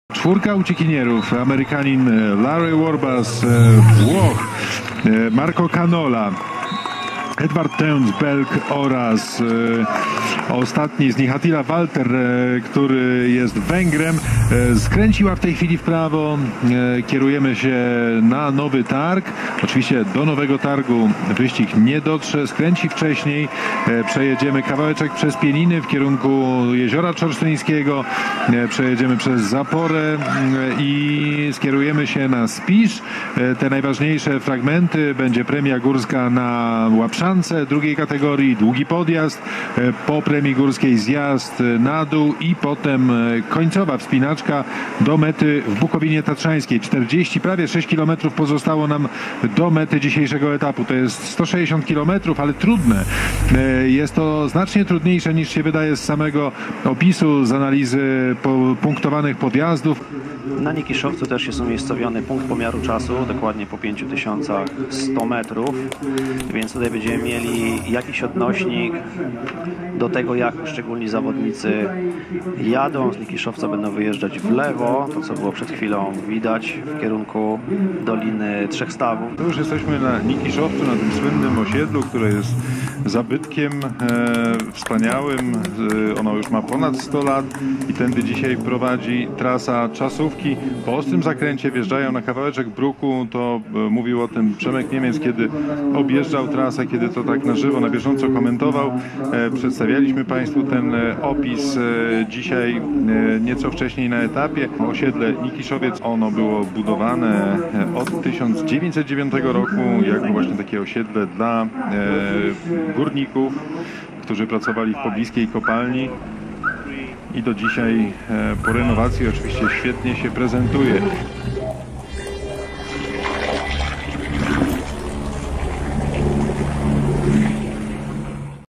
Czwórka uciekinierów, Amerykanin Larry Warback, Włoch Marco Canola, Edward Teuns-Belk oraz ostatni z nich Attila Walter, który jest Węgrem. Skręciła w tej chwili w prawo. Kierujemy się na Nowy Targ. Oczywiście do Nowego Targu wyścig nie dotrze. Skręci wcześniej. Przejedziemy kawałeczek przez Pieniny w kierunku Jeziora Czorsztyńskiego. Przejedziemy przez Zaporę i skierujemy się na Spisz. Te najważniejsze fragmenty. Będzie premia górska na Łapszance drugiej kategorii. Długi podjazd. Po premii górskiej zjazd na dół i potem końcowa wspinaczka do mety w Bukowinie Tatrzańskiej. Prawie 6 km pozostało nam do mety dzisiejszego etapu. To jest 160 km, ale trudne. Jest to znacznie trudniejsze niż się wydaje z samego opisu, z analizy punktowanych podjazdów. Na Nikiszowcu też jest umiejscowiony punkt pomiaru czasu, dokładnie po 5100 metrów, więc tutaj będziemy mieli jakiś odnośnik do tego, jak poszczególni zawodnicy jadą. Z Nikiszowca będą wyjeżdżać w lewo, to co było przed chwilą widać, w kierunku Doliny Trzech Stawów. Tu już jesteśmy na Nikiszowcu, na tym słynnym osiedlu, które jest zabytkiem wspaniałym. Ono już ma ponad 100 lat i tędy dzisiaj prowadzi trasa czasówki. Po ostrym zakręcie wjeżdżają na kawałeczek bruku. To mówił o tym Przemek Niemiec, kiedy objeżdżał trasę, kiedy to tak na żywo, na bieżąco komentował. Przedstawialiśmy Państwu ten opis dzisiaj nieco wcześniej na etapie. Osiedle Nikiszowiec, ono było budowane od 1909 roku jako właśnie takie osiedle dla górników, którzy pracowali w pobliskiej kopalni i do dzisiaj po renowacji oczywiście świetnie się prezentuje.